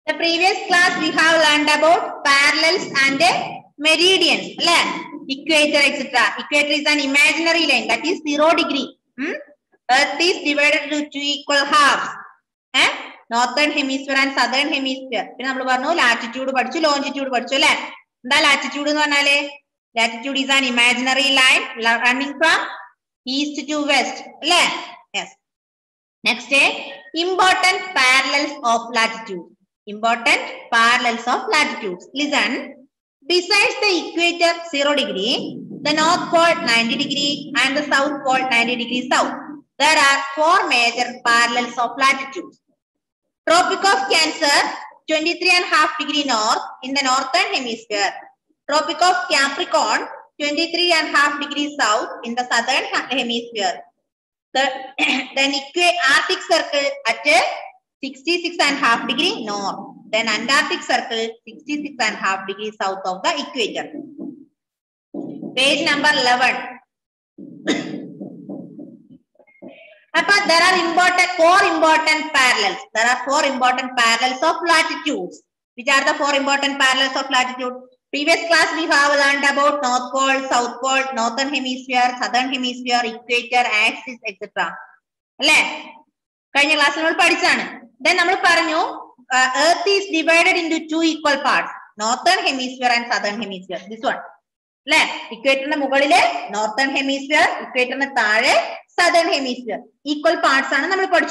The previous class we have learned about parallels and meridians, equator, etc. Equator is an imaginary line that is 0 degree. Earth is divided into two equal halves. Northern hemisphere and southern hemisphere. Latitude പഠിച്ചു longitude പഠിച്ചു അല്ലേ? എന്താ latitude എന്ന് പറഞ്ഞാലേ? Latitude is an imaginary line running from east to west. അല്ലേ? Yes. Next, important parallels of latitude. Important parallels of latitudes. Listen. Besides the equator 0 degree, the north pole 90 degree and the south pole 90 degree south, there are 4 major parallels of latitudes. Tropic of Cancer 23.5 degree north in the northern hemisphere. Tropic of Capricorn 23.5 degree south in the southern hemisphere. Then Arctic Circle at 66.5 degree north. Then Antarctic Circle 66.5 degree south of the equator. Page number 11. There are 4 important parallels. There are 4 important parallels of latitudes. Which are the 4 important parallels of latitude? Previous class we have learned about North Pole, South Pole, Northern Hemisphere, Southern Hemisphere, Equator, Axis, etc. Then Earth is divided into 2 equal parts, Northern Hemisphere and Southern Hemisphere. This one. Equator Northern Hemisphere, Equator Southern Hemisphere. Equal parts are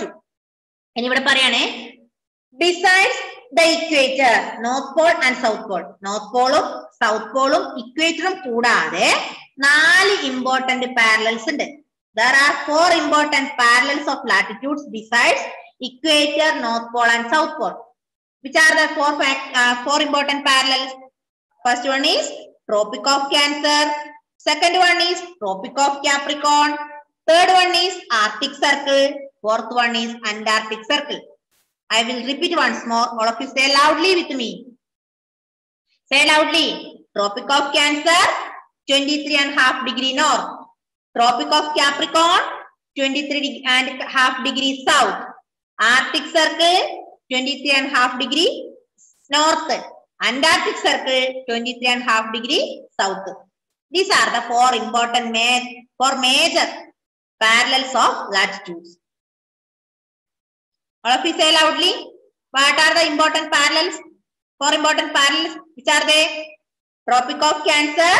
besides the equator, North Pole and South Pole. North Pole, South Pole, Equator kudade 4 important parallels. There are 4 important parallels of latitudes besides equator, North Pole and South Pole. Which are the 4 important parallels? First one is Tropic of Cancer. Second one is Tropic of Capricorn. Third one is Arctic Circle. Fourth one is Antarctic Circle. I will repeat once more. All of you say loudly with me. Say loudly. Tropic of Cancer, 23.5 degree north. Tropic of Capricorn, 23.5 degree south. Arctic Circle, 23.5 degree north. Antarctic Circle, 23.5 degree south. These are the 4 important major parallels of latitudes. All of you say loudly. What are the important parallels? 4 important parallels. Which are they? Tropic of Cancer,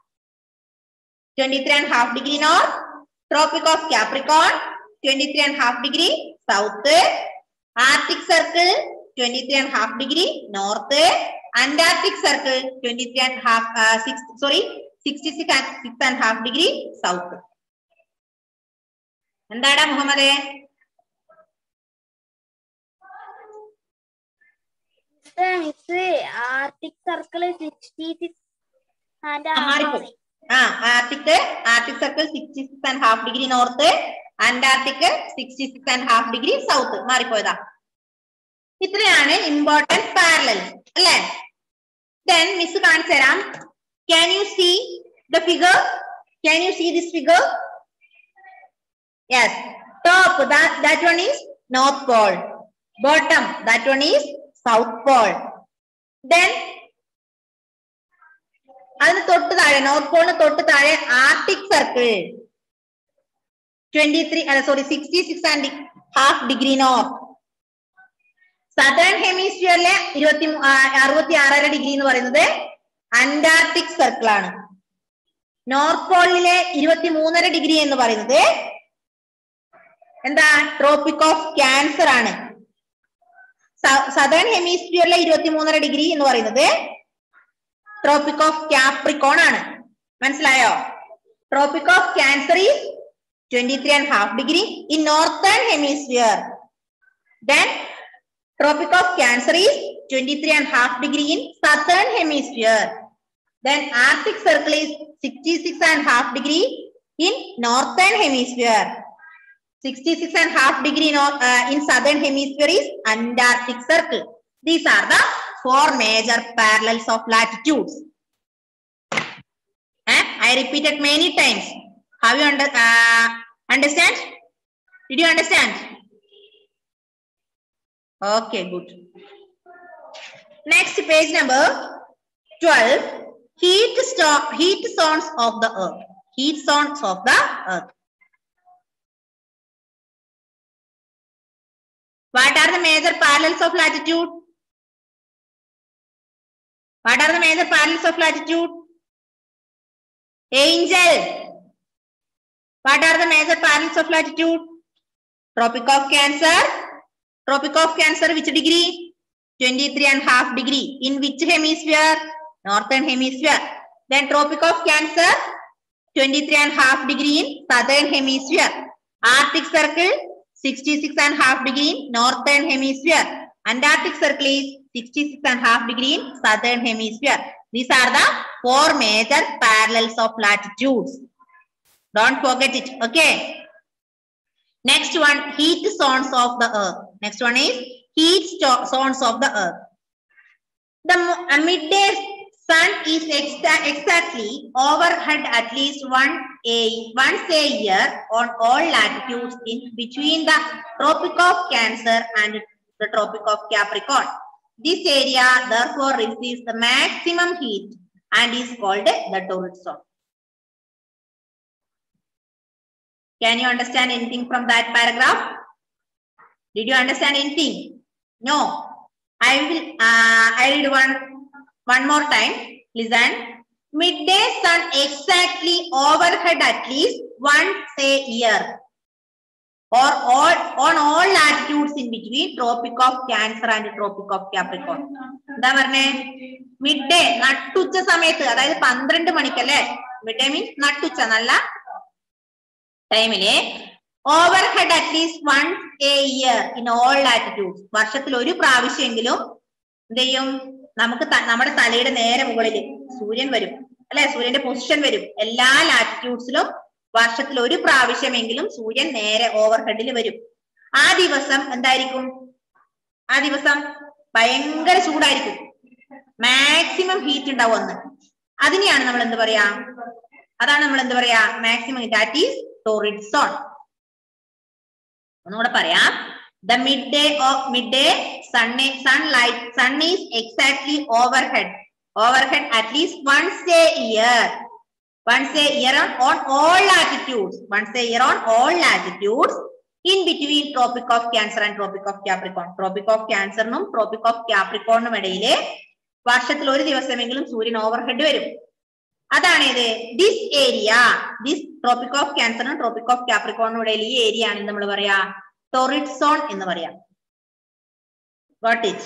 23.5 degree north. Tropic of Capricorn, 23.5 degree south. Arctic Circle, 23.5 degree north. Antarctic Circle, 66.5 degree south. Endada Muhammad? Arctic Circle 66 and Arctic Circle 66.5 degree north, Antarctic 66.5 degree south. Maripoda. Itrayane important parallels. Then Miss Kansaram, can you see the figure? Can you see this figure? Yes. Top, that one is North Pole. Bottom, that one is South Pole. Then North Pole Arctic Circle 66.5 degree north. Southern Hemisphere 66 degree Antarctic Circle. North Pole 23 degree Tropic of Cancer. Southern Hemisphere 23 degree Tropic of Capricorn. Tropic of Cancer is 23.5 degree in Northern Hemisphere. Then Tropic of Cancer is 23.5 degree in Southern Hemisphere. Then Arctic Circle is 66.5 degree in Northern Hemisphere. 66.5 degree in Southern Hemisphere is Antarctic Circle. These are the 4 major parallels of latitudes. I repeated many times. Have you understand? Did you understand? Okay, good. Next, page number 12. Heat zones of the earth. Heat zones of the earth. What are the major parallels of latitude? What are the major parallels of latitude? Angel. What are the major parallels of latitude? Tropic of Cancer. Tropic of Cancer, which degree? 23.5 degree. In which hemisphere? Northern hemisphere. Then Tropic of Cancer, 23.5 degree in southern hemisphere. Arctic Circle, 66.5 degree in northern hemisphere. Antarctic Circle is 66.5 degree in southern hemisphere. These are the 4 major parallels of latitudes. Don't forget it. Okay. Next one, heat zones of the earth. Next one is heat zones of the earth. The midday sun is exactly overhead at least once a year on all latitudes in between the Tropic of Cancer and the Tropic of Capricorn. This area therefore receives the maximum heat and is called the torrid zone. Can you understand anything from that paragraph? Did you understand anything? No. I read one more time. Listen. Midday sun exactly overhead at least once a year or on all latitudes in between Tropic of Cancer and Tropic of Capricorn. എന്താ പറഞ്ഞേ? Midday നട്ടുച്ച സമയത്ത്, അതായത് 12 മണിക്കല്ലേ? Midday means നട്ടുച്ച, നല്ല ടൈമില് overhead at least once a year in all latitudes. വർഷത്തിൽ ഒരു പ്രാവശ്യമെങ്കിലും എന്ത് ചെയ്യും? നമുക്ക് നമ്മുടെ തലയുടെ നേരെ മുകളിൽ സൂര്യൻ വരും അല്ലെ? സൂര്യന്റെ പൊസിഷൻ വരും. എല്ലാ ലാറ്റിറ്റ്യൂഡ്സിലും വർഷത്തിൽ ഒരു പ്രാവശ്യമെങ്കിലും സൂര്യൻ നേരെ ഓവർഹെഡിൽ വരും. ആ ദിവസം എന്തായിരിക്കും? ആ ദിവസം ഭയങ്കര ചൂടായിരിക്കും. മാക്സിമം ഹീറ്റ് ഉണ്ടാവും അന്ന്. അതിനെയാണ് നമ്മൾ എന്ത് പറയാ? അതാണ് നമ്മൾ എന്ത് പറയാ? Maximum. That is torrid zone. ഒന്നുകൂടെ പറയാം. The midday sun is exactly overhead at least once a year on all latitudes. Once a year on all latitudes in between Tropic of Cancer and Tropic of Capricorn. Tropic of Cancer നും Tropic of Capricorn നും ഇടയിലെ വർഷത്തിൽ ഒരു ദിവസമെങ്കിലും സൂര്യൻ overhead വരും. അതാണ് ഇത്. This area, this Tropic of ക്യാൻസറിനും ട്രോപ്പിക് ഓഫ് കാപ്രിക്കോണിനും ഇടയിൽ ഈ ഏരിയ ആണ് നമ്മൾ പറയാ ടോറിഡ് സോൺ എന്ന് പറയാം. Got it?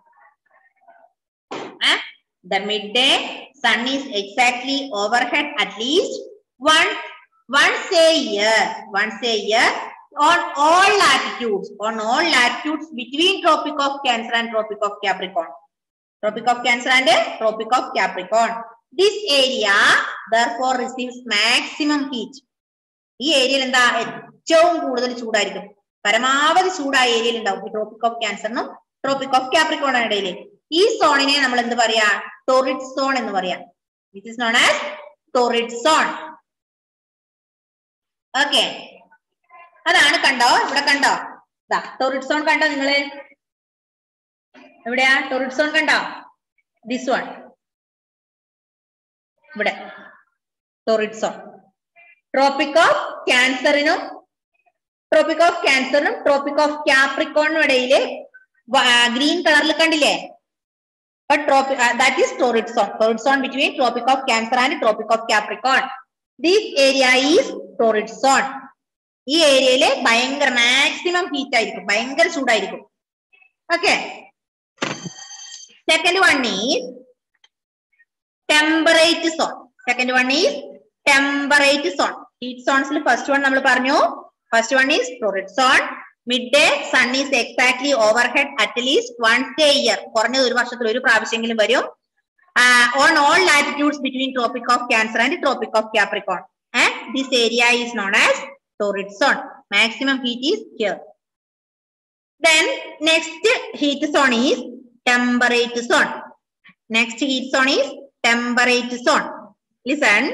The midday sun is exactly overhead at least once a year on all latitudes between Tropic of Cancer and Tropic of Capricorn. Tropic of Cancer and Tropic of Capricorn. This area therefore receives maximum heat. ഈ ഏരിയയിൽ എന്താ? ഏറ്റവും കൂടുതൽ ചൂടായിരിക്കും. പരമാവധി ചൂടായ ഏരിയയിൽ ഉണ്ടാവും. ട്രോപ്പിക് ഓഫ് ക്യാൻസറിനും ട്രോപ്പിക് ഓഫ് കാപ്രിക്കോണിനും ഇടയിൽ ഈ സോണിനെ നമ്മൾ എന്ത് പറയാ? ടോറിഡ് സോൺ എന്ന് പറയാം. This is known as torrid zone. Okay, അതാണ്. കണ്ടോ? ഇവിടെ കണ്ടോ? ടോറിഡ് സോൺ കണ്ടോ നിങ്ങള്? എവിടെയാ ടോറിഡ് സോൺ? കണ്ടോ? This one. ഇവിടെ ടോറിഡ് സോൺ. ട്രോപ്പിക് ഓഫ് ക്യാൻസറിനും ട്രോപ്പിക് ഓഫ് കാപ്രിക്കോണിനും ഇടയില് ഗ്രീൻ കളറിൽ കണ്ടില്ലേ? that is torrid zone between Tropic of Cancer and Tropic of Capricorn. This area is torrid zone. ഈ ഏരിയയില് ഭയങ്കര മാക്സിമം ഹീറ്റ് ആയിരിക്കും, ഭയങ്കര ചൂടായിരിക്കും. Okay, second one is temperate zone. Heat zones first one നമ്മൾ പറഞ്ഞു. First one is torrid zone. Midday sun is exactly overhead at least once a year. കുറഞ്ഞത് ഒരു വർഷത്തിൽ ഒരു പ്രാവശ്യമെങ്കിലും വരും. On all latitudes between Tropic of Cancer and Tropic of Capricorn. This area is known as torrid zone. Maximum heat is here. Then next heat zone is temperate zone. Listen.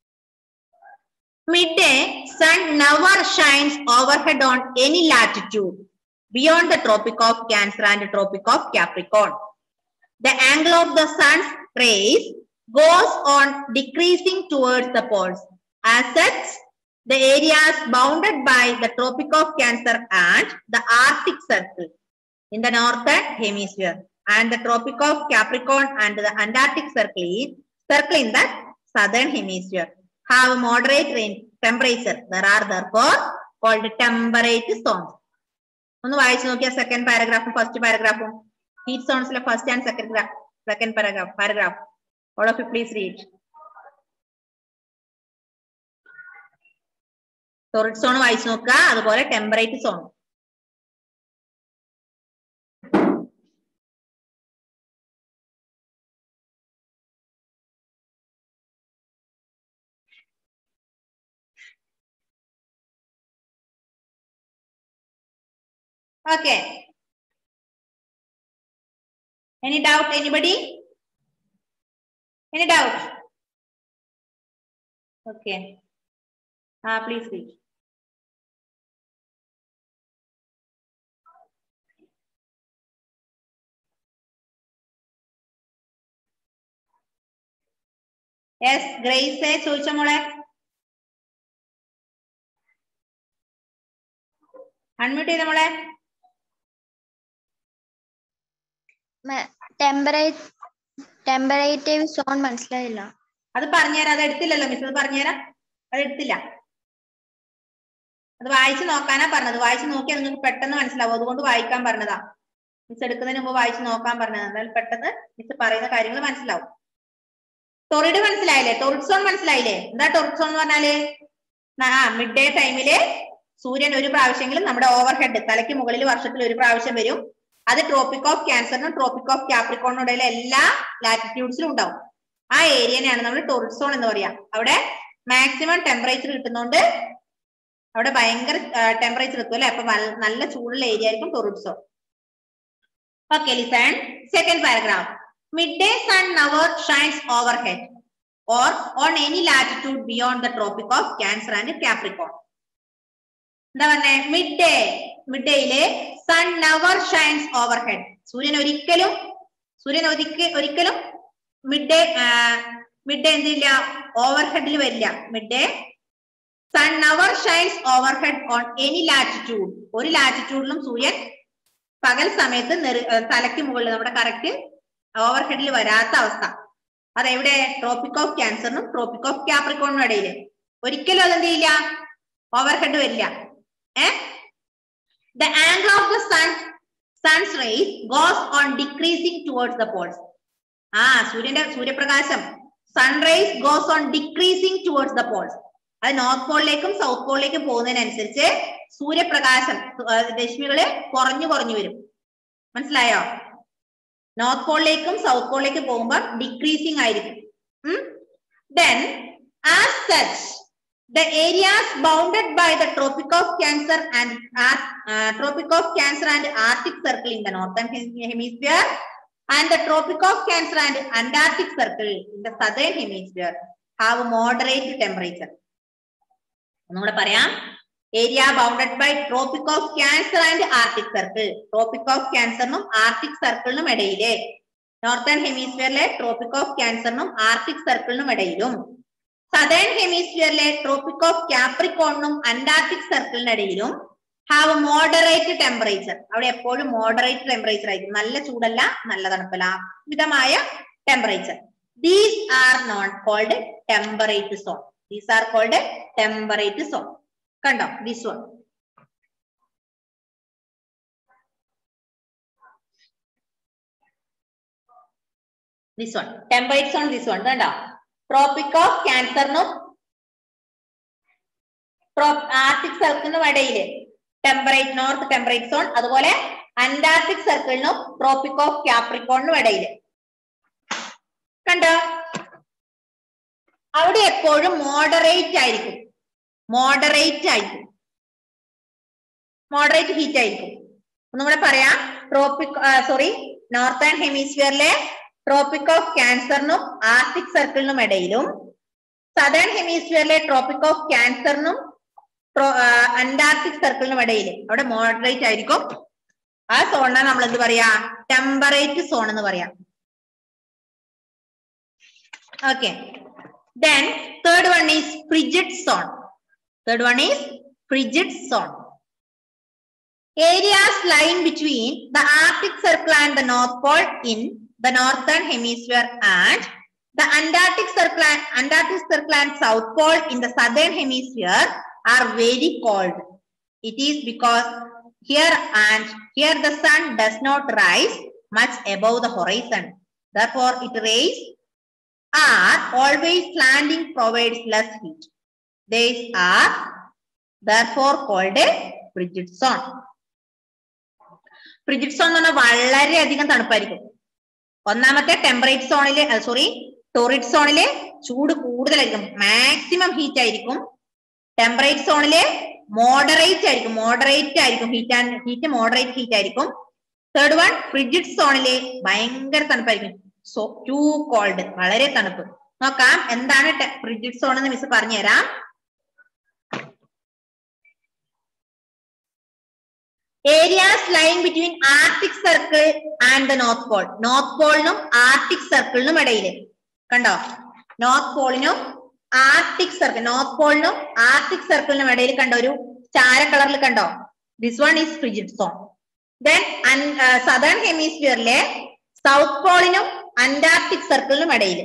Midday sun never shines overhead on any latitude beyond the Tropic of Cancer and Tropic of Capricorn. the angle of the sun's rays goes on decreasing towards the poles. As such, the areas bounded by the Tropic of Cancer and the Arctic Circle in the northern hemisphere and the Tropic of Capricorn and the Antarctic Circle in the southern hemisphere have moderate temperature. There are therefore called temperate zones. ഒന്ന് വായിച്ചു നോക്കിയ second പാരഗ്രാഫും first പാരഗ്രാഫും heat സോൺസിലെ first and second paragraph all of you please read. Torrid zone വായിച്ചു നോക്കുക, അതുപോലെ temperate zone. Okay. Any doubt, anybody? Any doubt? Okay. Please read. Yes, Grace ചോദിച്ചോ മോളെ. അൺമ്യൂട്ട് ചെയ്ത മോളെ. ടെമ്പറേറ്റീവ് സോൺ മനസ്സിലായില്ല. അത് പറഞ്ഞുതരാം, അത് എടുത്തില്ലല്ലോ മിസ്, അത് പറഞ്ഞുതരാം, അത് എടുത്തില്ല. അത് വായിച്ചു നോക്കാനാ പറഞ്ഞത്, വായിച്ചു നോക്കിയാൽ നിങ്ങൾക്ക് പെട്ടെന്ന് മനസ്സിലാവും, അതുകൊണ്ട് വായിക്കാൻ പറഞ്ഞതാ. മിസ് എടുക്കുന്നതിന് മുമ്പ് വായിച്ചു നോക്കാൻ പറഞ്ഞത്, എന്നാൽ പെട്ടെന്ന് മിസ് പറയുന്ന കാര്യങ്ങൾ മനസ്സിലാവും. ടോറിഡ് മനസ്സിലായില്ലേ? ടോറിഡ് സോൺ മനസ്സിലായില്ലേ? എന്താ ടോറിഡ് സോൺ എന്ന് പറഞ്ഞാല്? മിഡ് ഡേ ടൈമില് സൂര്യൻ ഒരു പ്രാവശ്യമെങ്കിലും നമ്മുടെ ഓവർഹെഡ് തലയ്ക്ക് മുകളിൽ വർഷത്തിൽ ഒരു പ്രാവശ്യം വരും. അത് ട്രോപ്പിക് ഓഫ് ക്യാൻസറിനും ട്രോപ്പിക് ഓഫ് ക്യാപ്രിക്കോണിനും ഇടയിലെ എല്ലാ ലാറ്റിറ്റ്യൂഡ്സിലും ഉണ്ടാവും. ആ ഏരിയനെയാണ് നമ്മൾ ടോറിഡ് സോൺ എന്ന് പറയാം. അവിടെ മാക്സിമം ടെമ്പറേച്ചർ കിട്ടുന്നോണ്ട് അവിടെ ഭയങ്കര ടെമ്പറേച്ചർ എത്തും അല്ലെ, അപ്പൊ നല്ല ചൂടുള്ള ഏരിയ ആയിരിക്കും torrid zone. Okay, listen second paragraph. Midday sun never shines overhead or on any latitude beyond the Tropic of Cancer and Capricorn. എന്താ പറഞ്ഞേ? മിഡ്ഡേയിലെ സൺ നെവർ ഷൈൻസ് ഓവർഹെഡ്. സൂര്യൻ ഒരിക്കലും മിഡ്ഡേ എന്തില്ല, ഓവർഹെഡിൽ വരില്ല. Midday sun never shines overhead on any latitude. ഒരു ലാറ്റിറ്റ്യൂഡിലും സൂര്യൻ പകൽ സമയത്ത് തലയ്ക്ക് മുകളിൽ നമ്മുടെ കറക്റ്റ് ഓവർഹെഡിൽ വരാത്ത അവസ്ഥ. അതെവിടെ? ട്രോപ്പിക് ഓഫ് ക്യാൻസറിനും ട്രോപ്പിക് ഓഫ് ക്യാപ്രിക്കോണിനും ഇടയില് ഒരിക്കലും അതെന്ത് ചെയ്യില്ല, ഓവർഹെഡ് വരില്ല. The angle of the sun's rays goes on decreasing towards the poles. സൂര്യപ്രകാശം sunrise goes on decreasing towards the poles. അത് നോർത്ത് പോളിലേക്കും സൗത്ത് പോളിലേക്കും പോകുന്നതിനനുസരിച്ച് സൂര്യപ്രകാശം രശ്മികള് കുറഞ്ഞു വരും. മനസ്സിലായോ? നോർത്ത് പോളിലേക്കും സൗത്ത് പോളിലേക്കും പോകുമ്പോൾ ഡിക്രീസിങ് ആയിരിക്കും. Then, as such, the areas bounded by the Tropic of Cancer and Arctic Circle in the northern hemisphere and the Tropic of Cancer and Antarctic Circle in the southern hemisphere have moderate temperature. ഒന്നുകൂടെ പറയാം. Area bounded by Tropic of Cancer and Arctic Circle. Tropic of ക്യാൻസറിനും Arctic സർക്കിളിനും ഇടയിലെ northern ഹെമിസ്ഫിയറിലെ Tropic of ക്യാൻസറിനും Arctic സർക്കിളിനും ഇടയിലും southern ഹെമിസ്ഫിയറിലെ ട്രോപ്പിക് ഓഫ് ക്യാപ്രിക്കോണിനും അന്റാർട്ടിക് സർക്കിളിനിടയിലും ഹാവ് മോഡറേറ്റ് ടെമ്പറേച്ചർ. അവിടെ എപ്പോഴും മോഡറേറ്റ് ടെമ്പറേച്ചർ ആയിരിക്കും. നല്ല ചൂടല്ല, നല്ല തണുപ്പല്ല, മിതമായ temperature. These are not cold temperate zone. These are cold temperate zone. കണ്ടോ? This one. This one temperate zone. This one കണ്ടോ? ട്രോപ്പിക് ഓഫ് ക്യാൻസറിനും ആർട്ടിക് സർക്കിളിനും ഇടയില് നോർത്ത് ടെമ്പറേറ്റ് സോൺ. അതുപോലെ അന്റാർട്ടിക് സർക്കിളിനും ട്രോപ്പിക് ഓഫ് ക്യാപ്രിക്കോണിനും ഇടയില്. കണ്ടോ? അവിടെ എപ്പോഴും മോഡറേറ്റ് ആയിരിക്കും. മോഡറേറ്റ് ഹീറ്റ് ആയിരിക്കും. ഒന്നുകൂടെ പറയാം. നോർത്തേൺ ഹെമിസ്ഫിയറിലെ ട്രോപ്പിക് ഓഫ് ക്യാൻസറിനും ആർട്ടിക് സർക്കിളിനും ഇടയിലും സദേൺ ഹെമിസ്ഫിയറിലെ ട്രോപ്പിക് ഓഫ് ക്യാൻസറിനും അന്റാർട്ടിക് സർക്കിളിനും ഇടയിൽ അവിടെ മോഡറേറ്റ് ആയിരിക്കും. ആ സോണിനെ നമ്മൾ എന്ത് പറയാ? ടെമ്പറേറ്റ് സോൺ എന്ന് പറയാം. Okay. Then third one is frigid zone. Third one is frigid zone. Areas lying between the Arctic Circle and the North Pole in the northern hemisphere and the Antarctic Circle and South Pole in the southern hemisphere are very cold. It is because here the sun does not rise much above the horizon. Therefore, its rays are always slanting, provides less heat. These are therefore called a frigid zone. Frigid zone എന്ന് പറഞ്ഞാൽ വളരെയധികം തണുപ്പായിരിക്കും. ഒന്നാമത്തെ temperate സോണില് torrid സോണില് ചൂട് കൂടുതലായിരിക്കും, maximum heat ആയിരിക്കും. Temperate സോണില് മോഡറേറ്റ് ആയിരിക്കും, ഹീറ്റ് മോഡറേറ്റ് ഹീറ്റ് ആയിരിക്കും. തേർഡ് വൺ ഫ്രിജിഡ് സോണില് ഭയങ്കര തണുപ്പായിരിക്കും. സോ ടു കോൾഡ്, വളരെ തണുപ്പ്. നോക്കാം എന്താണ് ഫ്രിജിഡ് സോൺ എന്ന് മിസ് പറഞ്ഞുതരാം. Areas lying between Arctic Circle and the North Pole. North Pole-നും Arctic Circle-നും ഇടയില് കണ്ടോ, നോർത്ത് പോളിനും ആർട്ടിക് സർക്കിൾ, നോർത്ത് പോളിനും ആർട്ടിക് സർക്കിളിനും ഇടയിൽ കണ്ടോ ഒരു ചാര കളറിൽ കണ്ടോ, this one is frigid zone. Then southern ഹെമിസ്ഫിയറിലെ സൗത്ത് പോളിനും അന്റാർട്ടിക് സർക്കിളിനും ഇടയിൽ.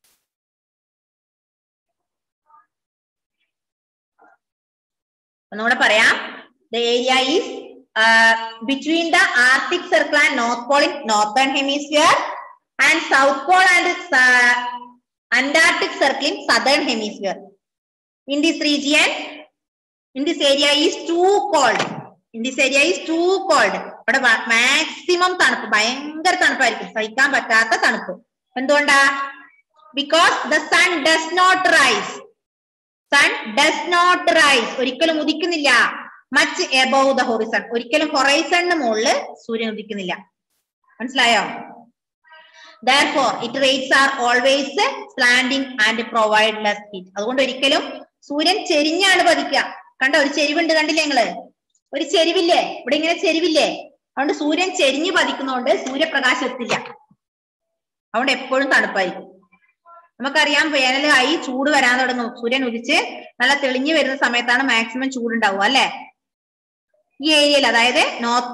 ഒന്നുകൂടെ പറയാം. The area is between the Arctic Circle and North Pole in northern hemisphere and South Pole and Antarctic Circle in southern hemisphere. In this region, in this area is too cold. In this area is too cold. But maximum തണുപ്പ്, ഭയങ്കര തണുപ്പായിരിക്കും, സഹിക്കാൻ പറ്റാത്ത തണുപ്പ്. എന്തുകൊണ്ടാ? Because the sun does not rise. Sun does not rise. ഒരിക്കലും ഉദിക്കുന്നില്ല. Much above the horizon. ഒരിക്കലും ഹൊറൈസണിന് മുകളിൽ സൂര്യൻ ഉദിക്കുന്നില്ല. മനസ്സിലായോ? Therefore, its rays are always slanting and provide less heat. അതുകൊണ്ട് ഒരിക്കലും സൂര്യൻ ചെരിഞ്ഞാണ് പതിക്കുക. കണ്ടോ, ഒരു ചെരിവുണ്ട്, കണ്ടില്ലേ നിങ്ങള്? ഒരു ചെരിവില്ലേ ഇവിടെ, ഇങ്ങനെ ചെരിവില്ലേ? അതുകൊണ്ട് സൂര്യൻ ചെരിഞ്ഞ് പതിക്കുന്നതുകൊണ്ട് സൂര്യപ്രകാശം എത്തില്ല. അതുകൊണ്ട് എപ്പോഴും തണുപ്പായിരിക്കും. നമുക്കറിയാം വേനലായി ചൂട് വരാൻ തുടങ്ങും. സൂര്യൻ ഉദിച്ച് നല്ല തെളിഞ്ഞു വരുന്ന സമയത്താണ് മാക്സിമം ചൂടുണ്ടാവുക അല്ലെ? ഈ ഏരിയയിൽ, അതായത് നോർത്ത്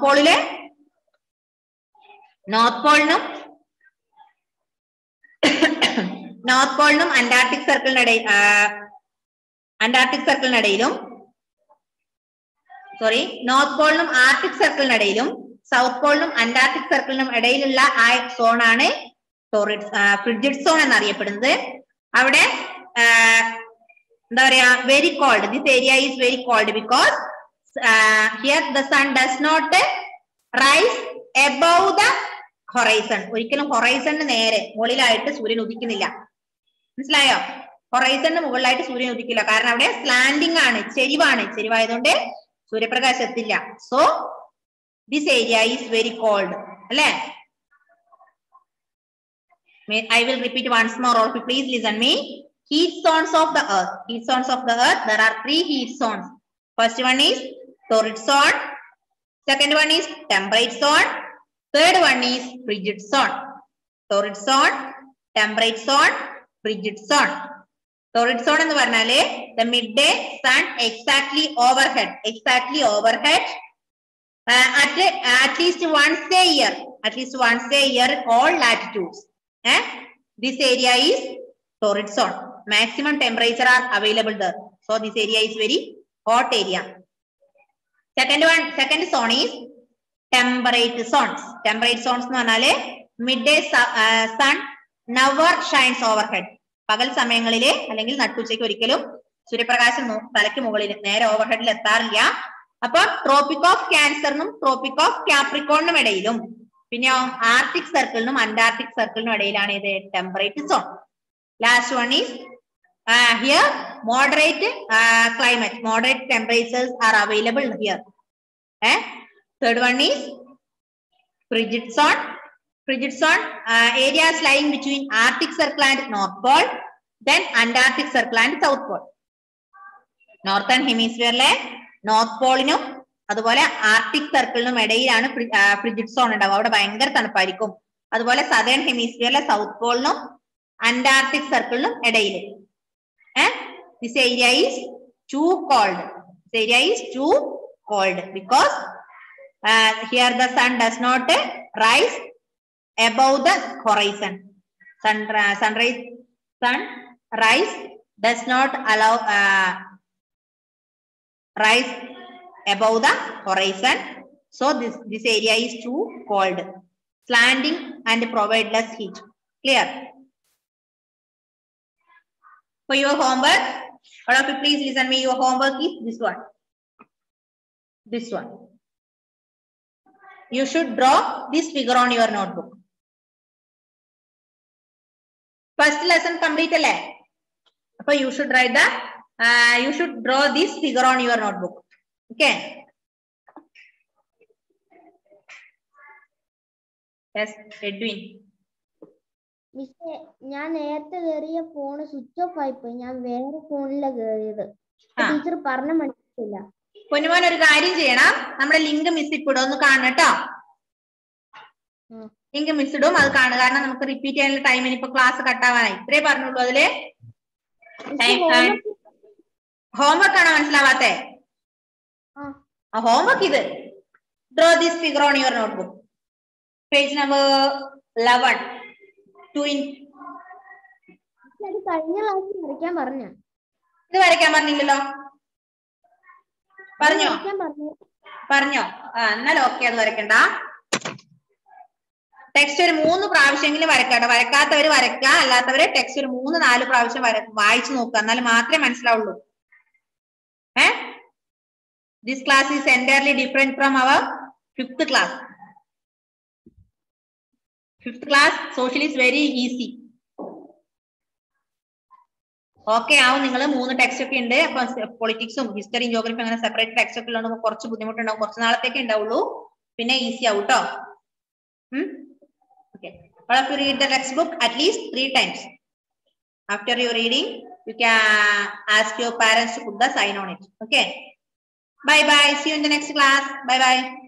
പോളിനും അന്റാർട്ടിക് സർക്കിളിനിടയിലും നോർത്ത് പോളിനും ആർട്ടിക് സർക്കിളിനിടയിലും സൗത്ത് പോളിനും അന്റാർട്ടിക് സർക്കിളിനും ഇടയിലുള്ള ആ സോണാണ് ഫ്രിജിഡ് സോൺ എന്നറിയപ്പെടുന്നത്. അവിടെ എന്താ പറയാ, very cold. This area is very cold because here the sun does not rise above the horizon. ഒരിക്കലും ഹൊറൈസണിന് നേരെ മുകളിലായിട്ട് സൂര്യൻ ഉദിക്കുന്നില്ല. മനസ്സിലായോ? ഹൊറൈസണിന് മുകളിലായിട്ട് സൂര്യൻ ഉദിക്കില്ല. കാരണം അവിടെ സ്ലാൻഡിങ് ആണ്, ചെരിവായതുകൊണ്ട് സൂര്യപ്രകാശം എത്തില്ല. So this area is very cold അല്ലേ? I will repeat once more. All of you please listen me. Heat zones of the earth. Heat zones of the earth. There are 3 heat zones. First one is torrid zone. Second one is temperate zone. Third one is frigid zone. Torrid zone, temperate zone, frigid zone. Torrid zone എന്ന് പറഞ്ഞാല് the midday sun exactly overhead at least once a year all latitudes. This area is torrid zone. Maximum temperature are available there. So this area is very hot area. Second zone is temperate zones. Temperate zones എന്ന് പറഞ്ഞാല് midday sun never shines overhead. പകൽ സമയങ്ങളില് അല്ലെങ്കിൽ നട്ടുച്ചയ്ക്ക് ഒരിക്കലും സൂര്യപ്രകാശം തലയ്ക്ക് മുകളിൽ നേരെ ഓവർഹെഡിൽ എത്താറില്ല. അപ്പൊ ട്രോപ്പിക് ഓഫ് ക്യാൻസറിനും ട്രോപ്പിക് ഓഫ് കാപ്രിക്കോണിനും ഇടയിലും പിന്നെ ആർട്ടിക് സർക്കിളിനും അന്റാർട്ടിക് സർക്കിളിനും ഇടയിലാണ് ഇത് temperate zone. Last one is here moderate climate, moderate temperatures are available here. Third one is frigid zone. Frigid zone areas lying between Arctic Circle and North Pole, then Antarctic Circle and South Pole. Northern Hemisphere North Pole നും അതുപോലെ Arctic സർക്കിളിനും ഇടയിലാണ് frigid zone ഉണ്ടാവുക. അവിടെ ഭയങ്കര തണുപ്പായിരിക്കും. അതുപോലെ southern ഹെമിസ്ഫിയറിലെ South പോളിനും Antarctic Circle ഇടയിൽ. This area is too cold. This area is too cold because here the sun does not rise above the horizon. Sunrise does not allow rise above the horizon. So this area is too cold, slanting and provide less heat. Clear? For your homework, all of you please listen me. Your homework is this one. This one. You should draw this figure on your notebook. First lesson complete alle. So you should write the you should draw this figure on your notebook. Okay. Yes, Edwin. മിസ്സേ, ഞാൻ നേരത്തെ കയറിയ phone switch off ആയിപ്പോയി. ഞാൻ വേറെ ഫോണിലാണ് കയറിയത്. Teacher പറഞ്ഞ മനസ്സില്ല. പൊന്നുമോൻ ഒരു കാര്യം ചെയ്യണം, നമ്മുടെ ലിങ്ക് മിസ് ഇപ്പിടും, ഒന്ന് കാണണം കേട്ടോ. ലിങ്ക് മിസ് ഇടും, അത് കാണുക. കാരണം നമുക്ക് റിപ്പീറ്റ് ചെയ്യാനുള്ള ടൈം ഇനിയിപ്പോ ക്ലാസ് കട്ടാവാനായി. ഇത്രേ പറഞ്ഞുള്ളൂ. അതില് ഹോംവർക്ക് ആണോ മനസ്സിലാവാത്തെ? ഹോംവർക്ക് ഇത് draw this figure on your notebook. Page number 11. കഴിഞ്ഞ ക്ലാസ്സിൽ വരയ്ക്കാൻ പറഞ്ഞ ഇത് വരയ്ക്കാൻ പറഞ്ഞില്ലല്ലോ. പറഞ്ഞോ? എന്നാൽ ഓക്കെ, അത് വരയ്ക്കണ്ട. ടെക്സ്റ്റ് ഒരു 3 പ്രാവശ്യമെങ്കിലും വരക്കട്ടെ. വരക്കാത്തവര് വരയ്ക്ക, അല്ലാത്തവര് ടെക്സ്റ്റ് ഒരു 3-4 പ്രാവശ്യം വായിച്ചു നോക്കുക, എന്നാലും മാത്രമേ മനസ്സിലാവുള്ളൂ. This class is entirely different from our 5th class. 5th class social is very easy. Okay ആവും. നിങ്ങൾ 3 ടെക്സ്റ്റ് ഒക്കെ ഉണ്ട്. അപ്പൊ പൊളിറ്റിക്സും ഹിസ്റ്ററിയും ജോഗ്രഫി അങ്ങനെ സെപ്പറേറ്റ് ടെക്സ്റ്റ് ഒക്കെ ഉള്ളതുകൊണ്ട് കുറച്ച് ബുദ്ധിമുട്ടുണ്ടാവും. കുറച്ച് നാളത്തേക്ക് ഉണ്ടാവുള്ളൂ, പിന്നെ ഈസി ആവും കേട്ടോ. Okay. All of you read the textbook at least 3 times. After your reading, you can ask your parents to put the sign on it. Okay. Bye bye. See you in the next class. Bye bye.